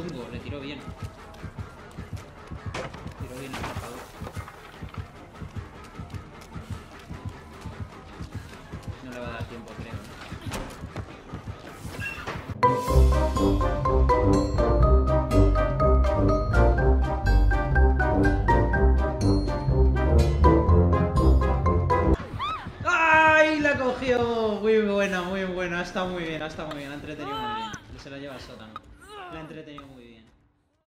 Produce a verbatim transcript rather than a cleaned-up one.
chungo, le tiró bien. Le tiró bien el marcador. No le va a dar tiempo, creo. ¡Ay! La cogió. Muy buena, muy buena. Ha estado muy bien, ha estado muy bien. Ha entretenido muy bien. Se la lleva el sótano. La ha entretenido muy bien.